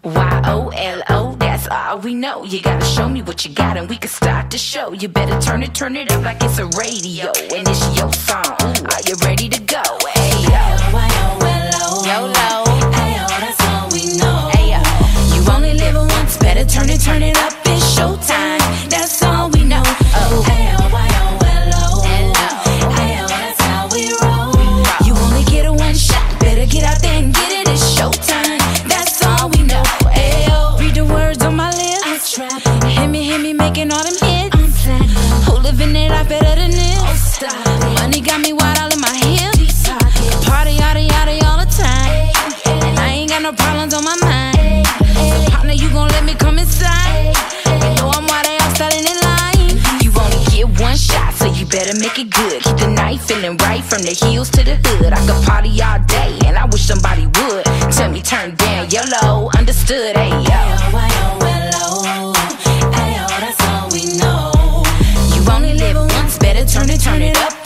Y-O-L-O, that's all we know. You gotta show me what you got and we can start the show. You better turn it up like it's a radio. And it's your song, are you ready to go? Ayo, Y-O-L-O, YOLO, ayo, that's all we know. Ayo, you only live once, better turn it up, it's showtime. That's all we know. Oh, ayo, Y-O-L-O, ayo, that's how we roll. You only get a one shot, better get out there and get it, it's showtime. That's all we know. Ayo, read the words on my lips. I trap, hit me, making all them hits. I'm platinum, who living it life better than this? Oh, stop it. Money got me wide all in my hips. Party, yada, all the time. And I ain't got no problems on my mind. So partner, you gon' let me come inside? You know I'm why they all starting in line. You only get one shot, so you better make it good. Keep the night feeling right from the heels to the hood. I could party all day, and I wish somebody would tell me turn down, YOLO, understood, ayo. Y-O-L-O, ayo, that's all we know. You only live once, better turn it up.